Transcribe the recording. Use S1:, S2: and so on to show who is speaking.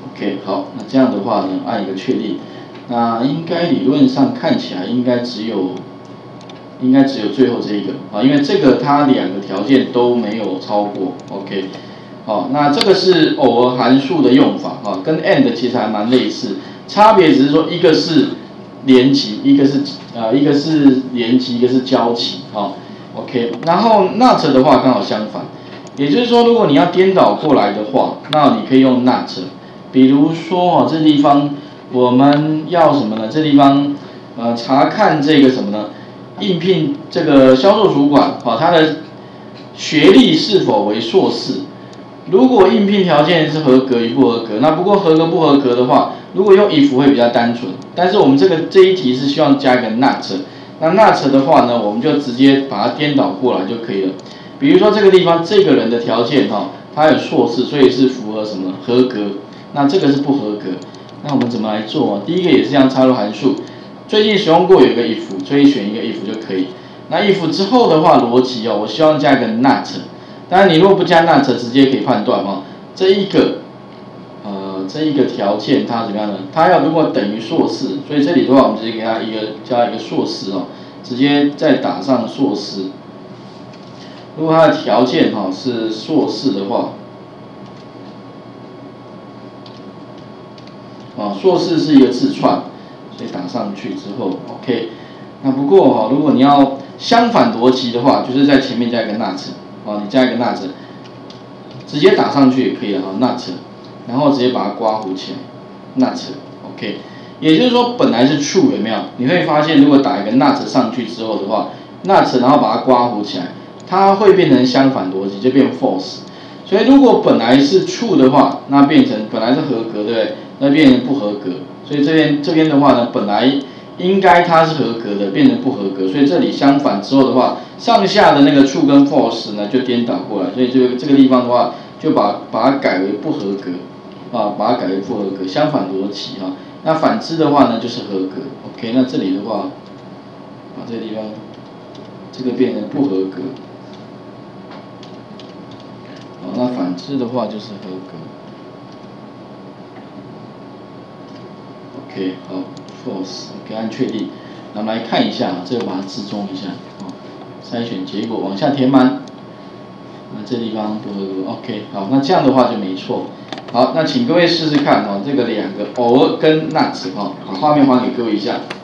S1: OK， 好，那这样的话呢，按一个确定。那应该理论上看起来应该只有最后这一个啊，因为这个它两个条件都没有超过 ，OK， 好，那这个是偶尔函数的用法啊，跟 AND 其实还蛮类似，差别只是说一个是连级，一个是连级，一个是交期啊 ，OK， 然后 NOT 的话刚好相反，也就是说如果你要颠倒过来的话，那你可以用 NOT， 比如说这地方我们要什么呢？这地方查看这个什么呢？应聘这个销售主管他的学历是否为硕士？如果应聘条件是合格与不合格，那不过合格不合格的话，如果用 if 会比较单纯。但是我们这一题是希望加一个 not， 那 not 的话呢，我们就直接把它颠倒过来就可以了。比如说这个地方这个人的条件他有硕士，所以是符合什么合格？那这个是不合格。那我们怎么来做？第一个也是这样插入函数。最近使用过有一个 if， 所以选一个 if 就可以。那 if 之后的话，逻辑我希望加一个 not。当然你如果不加 not， 直接可以判断这一个条件它怎么样呢？它要如果等于硕士，所以这里的话我们直接给它加一个硕士直接再打上硕士。如果它的条件是硕士的话，硕士是一个字串。所以打上去之后 ，OK。那不过如果你要相反逻辑的话，就是在前面加一个 not， 你加一个 not， 直接打上去也可以了not， 然后直接把它刮弧起来 ，not，OK。也就是说本来是 true 有没有？你会发现如果打一个 not 上去之后的话 ，not 然后把它刮弧起来，它会变成相反逻辑，就变 false。所以如果本来是 true 的话，那变成本来是合格，对不对？那变成不合格。所以这边的话呢，本来应该它是合格的，变成不合格，所以这里相反之后的话，上下的那个 true 跟 false 呢就颠倒过来，所以这个地方的话就把它改为不合格把它改为不合格，相反逻辑那反之的话呢就是合格 ，OK， 那这里的话这个地方这个变成不合格那反之的话就是合格。OK， 好 ，false， OK， 按确定。那我们来看一下，这个把它置中一下筛选结果往下填满。那这地方不合格 ，OK， 好，那这样的话就没错。好，那请各位试试看这个两个偶尔跟 not 把画面还给各位一下。